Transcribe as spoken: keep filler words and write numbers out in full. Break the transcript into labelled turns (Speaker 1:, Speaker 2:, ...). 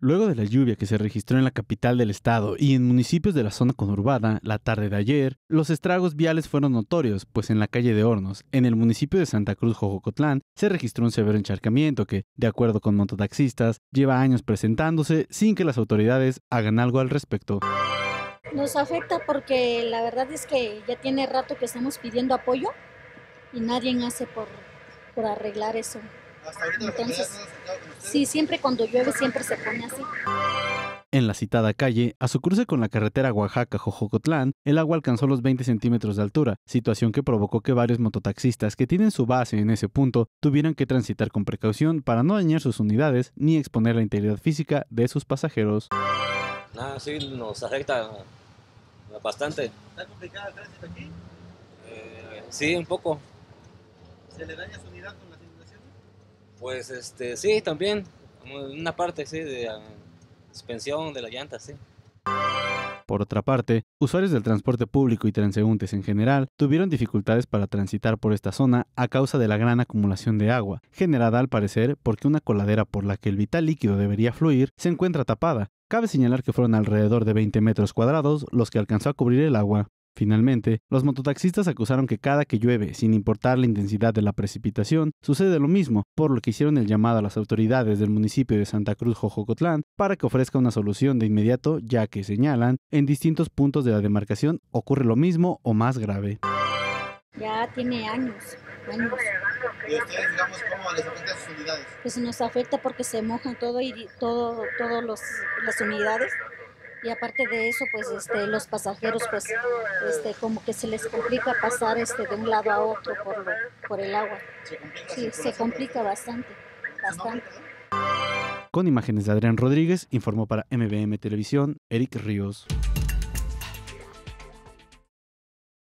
Speaker 1: Luego de la lluvia que se registró en la capital del estado y en municipios de la zona conurbada la tarde de ayer, los estragos viales fueron notorios, pues en la calle de Hornos, en el municipio de Santa Cruz, Jojocotlán, se registró un severo encharcamiento que, de acuerdo con mototaxistas, lleva años presentándose sin que las autoridades hagan algo al respecto.
Speaker 2: Nos afecta porque la verdad es que ya tiene rato que estamos pidiendo apoyo y nadie hace por, por arreglar eso.
Speaker 3: Hasta ahorita
Speaker 2: Entonces,
Speaker 3: las autoridades no han acercado con ustedes.
Speaker 2: sí, siempre cuando llueve siempre se pone así.
Speaker 1: En la citada calle, a su cruce con la carretera Oaxaca-Jojocotlán, el agua alcanzó los veinte centímetros de altura, situación que provocó que varios mototaxistas que tienen su base en ese punto tuvieran que transitar con precaución para no dañar sus unidades ni exponer la integridad física de sus pasajeros.
Speaker 4: Ah, sí, nos afecta bastante.
Speaker 3: ¿Está complicado el tránsito aquí?
Speaker 4: Eh, sí, un poco.
Speaker 3: ¿Se le daña su unidad con las inundaciones?
Speaker 4: Pues este, sí, también. Una parte, sí, de uh, suspensión de la llanta, sí.
Speaker 1: Por otra parte, usuarios del transporte público y transeúntes en general tuvieron dificultades para transitar por esta zona a causa de la gran acumulación de agua, generada al parecer porque una coladera por la que el vital líquido debería fluir se encuentra tapada. Cabe señalar que fueron alrededor de veinte metros cuadrados los que alcanzó a cubrir el agua. Finalmente, los mototaxistas acusaron que cada que llueve, sin importar la intensidad de la precipitación, sucede lo mismo, por lo que hicieron el llamado a las autoridades del municipio de Santa Cruz, Jojocotlán, para que ofrezca una solución de inmediato, ya que, señalan, en distintos puntos de la demarcación ocurre lo mismo o más grave.
Speaker 2: Ya tiene años, años.
Speaker 3: ¿Y ustedes, digamos, cómo les afecta a sus unidades?
Speaker 2: Pues nos afecta porque se mojan todo y todo, todos los las unidades. Y aparte de eso, pues este, los pasajeros, pues este, como que se les complica pasar este, de un lado a otro por, lo, por el agua.
Speaker 3: ¿Se complica?
Speaker 2: Sí, se complica bastante, bastante.
Speaker 1: Con imágenes de Adrián Rodríguez, informó para M B M Televisión, Eric Ríos.